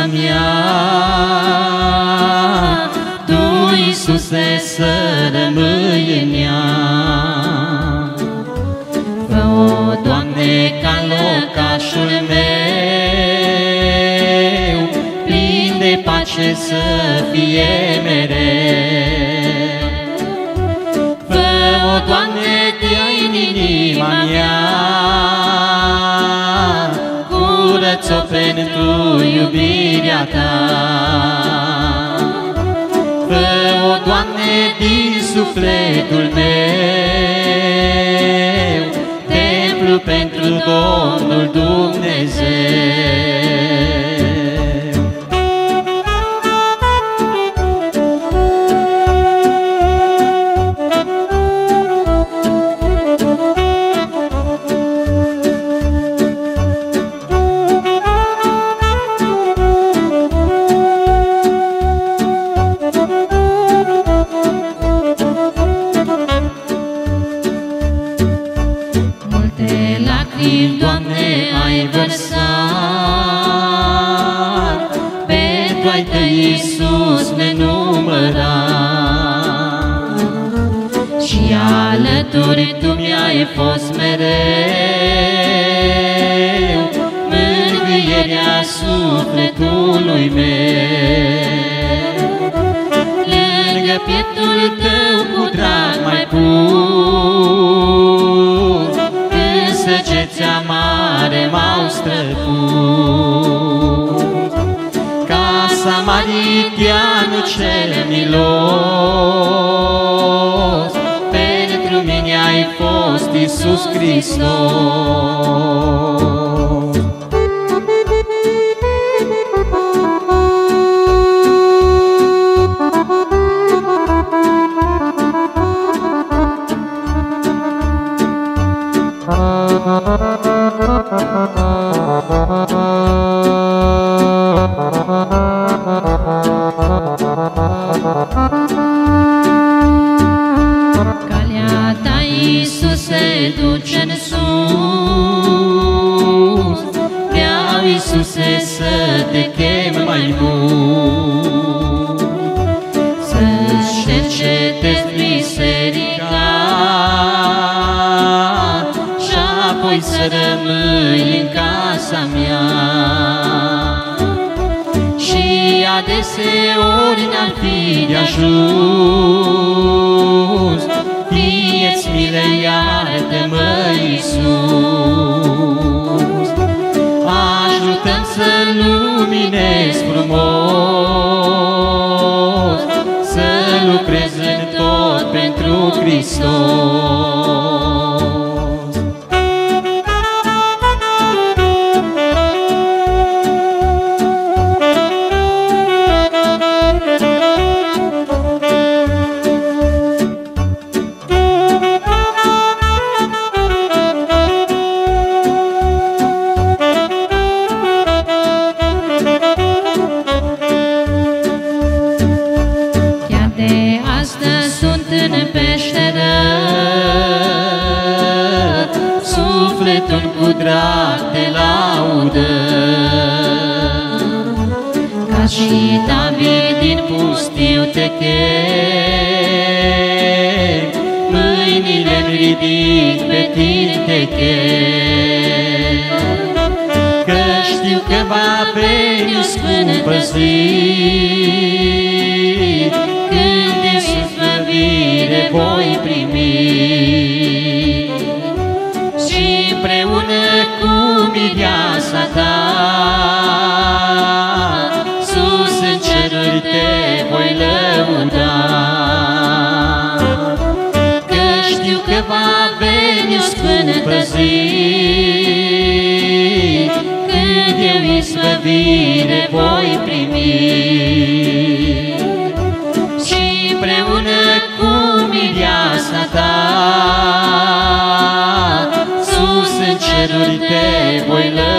mea, Tu, Iisuse, să rămâi în ea. Fă-o, Doamne, ca în locașul meu, plin de pace să fie mereu. Fă-o, Doamne, dă-i în inima mea, curăț-o pentru iubirea Ta. Fă-o, Doamne, din sufletul meu, templu pentru Domnul Dumnezeu. Doamne, ai vărsat pentru ai Tăi, Iisus, nenumărat, și alături Tu mi-ai fost mereu, mângâierea sufletului meu. Lângă pieptul Tău cu drag mai pus, săgeți amare m-au străpus. Ca samariteanul cel milos, pentru mine ai fost, Iisus Hristos. Calea Ta, Iisuse, duce-n sus, vreau, Iisuse, să Te chem mai mult, să-ți cercetezi biserica și apoi să rămâi în casa mea. Și adeseori n-ar fi de ajuns, fie-ți milă, iartă-mă, Iisus. Ajută-mi să luminez frumos, să lucrez în tot pentru Hristos. Sufletul cu drag Te laudă, ca și David din pustiu Te chem, mâinile-mi ridic, pe Tine Te chem. Că știu că va veni o scumpă zi, când din slăvire voi primi, și împreună cu mireasa Ta, sus în ceruri Te voi lăuda. Că știu că va veni o sfântă zi, când eu izbăvire voi primi, și împreună cu mireasa Ta, sus în ceruri Te voi lăuda.